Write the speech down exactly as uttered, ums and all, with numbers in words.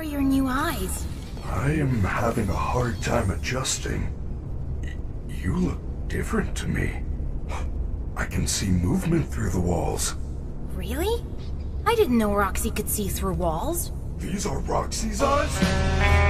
are your new eyes? I am having a hard time adjusting. Y- you look different to me. I can see movement through the walls. Really? I didn't know Roxy could see through walls. These are Roxy's eyes?